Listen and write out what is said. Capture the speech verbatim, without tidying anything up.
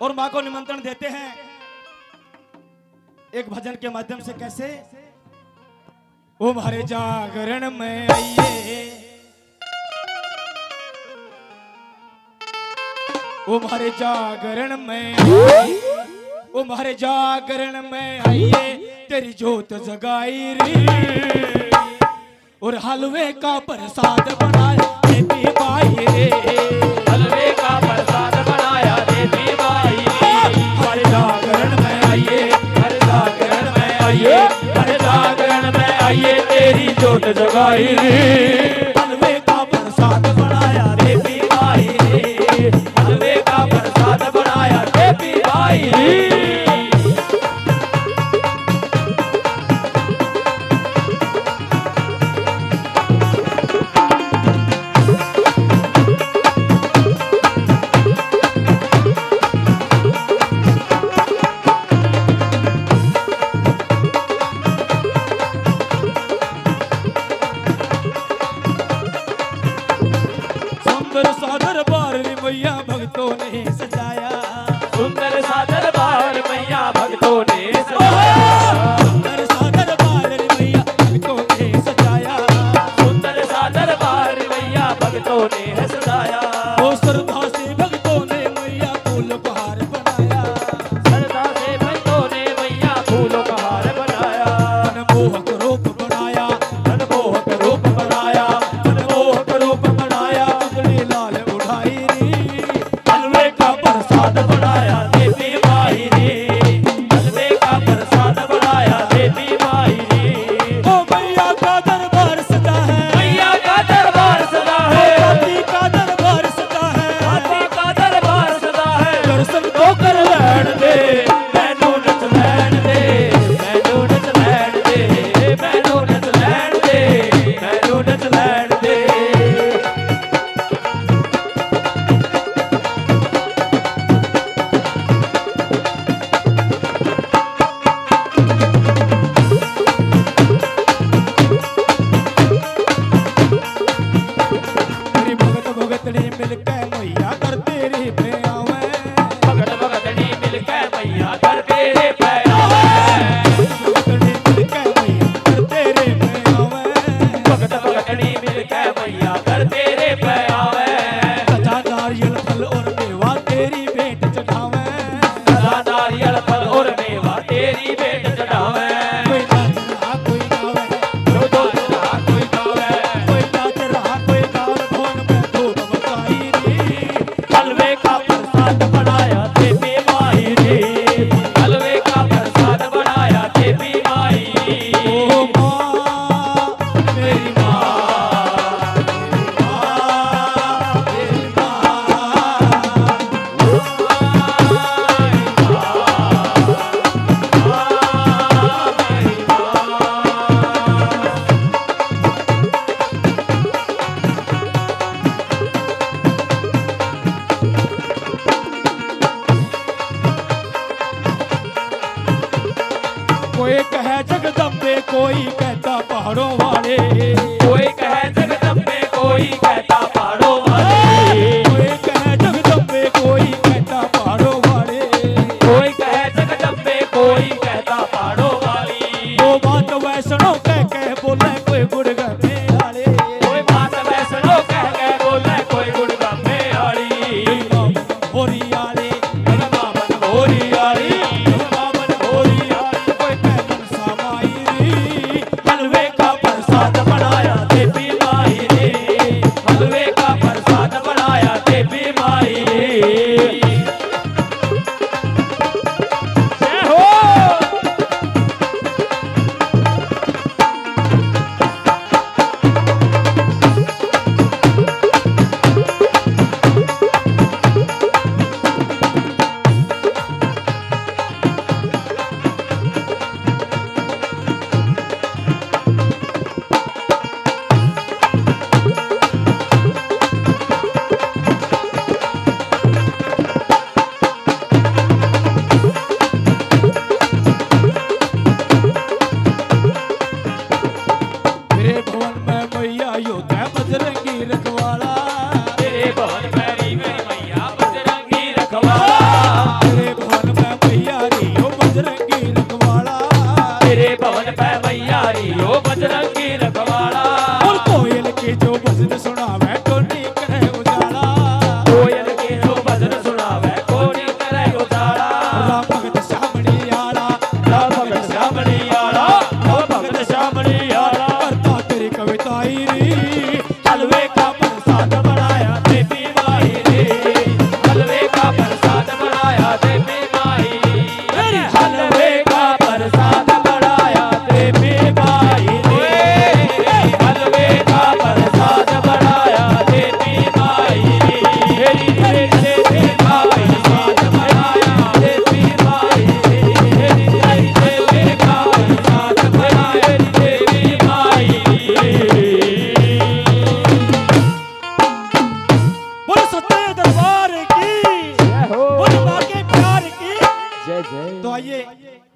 और मां को निमंत्रण देते हैं एक भजन के माध्यम से। कैसे? ओ हमारे जागरण में आइए, ओ हमारे जागरण में आइए, ओ हमारे जागरण में आइए, तेरी जोत जगाई रे, और हलवे का प्रसाद बनाया देवी माई रे, हलवे का प्रसाद बनाया देवी माई रे। हमारे जागरण में आइए, हर जागरण में आइए, हर जागरण में आइए, तेरी जोत जगाई रे, हलवे का प्रसाद बनाया देवी माई रे, हलवे का प्रसाद बनाया देवी माई रे। सुंदर सा दरबार रे मैया भक्तों ने सजाया, सुंदर सा दरबार मैया भक्तों ने सजाया, सुंदर सा दरबार रे मैया भक्तों ने सजाया, सुंदर सा दरबार मैया भक्तों ने सजाया। वो श्रद्धा से भक्तों ने मैया फूल बहार बनाया, श्रद्धा से भक्तों ने मैया फूलों का हार बनाया, मनमोहक रूप बनाया, मनमोहक रूप बनाया, मनमोहक रूप बनाया, उजली लाल उठाई रे, हलवे का प्रसाद बनाया देवी माई रे, हलवे का प्रसाद बनाया देवी माई रे। ओ मैया का दरबार सजा है, मैया का दरबार सदा है, हाथी का दरबार सजा है, हाथी का दरबार सदा है। दर्शन तो कर लैण दे, मैनू नच लैण दे, मैनू नच लैण दे, मैनू नच लैण दे, मैनू नच लैण दे। मेरी भगत भगतड़ी मिलके मैया कर तेरी पे आवे, भगत भगतनी मिलके मैया कर तेरे पे आवे, भगतड़ी मिलके मैया कर तेरे पे आवे, भगत भगतनी मिलके मैया कर तेरे पे आवे। सजा नारियल फल और मेवा तेरी भेंट चढ़ावे, सदा नारियल फल और मेवा तेरी भेंट चढ़ावे। कोई नाच रहा कोई गावे, जो जो रहा कोई गावे, कोई नाच रहा कोई गावे, धोन में धूप मचाई रे, हलवे का प्रसाद बनाया देवी माई रे, हलवे का प्रसाद बनाया देवी माई। ओ माँ मेरी माँ, मेरी माँ, कोई कहे जगदम्बे कोई कहता पहाड़ों वाले, कोई कहे जगदम्बे कोई कहता पहाड़ों वाले, कोई कहे जगदम्बे कोई कहता पहाड़ों वाले, कोई कहे जगदम्बे कोई कहता पहाड़ों वाली। वो बात वैष्णो कह कह बोले कोई गुड़गने वाले, कोई बात वैष्णो कह के बोले कोई गुड़गम्बे आड़ी। होरी वाले, बाबन भोरी आड़ी, बाबन भोरी आड़ी। कोई कहतन सामाई री, जय जय। तो आइए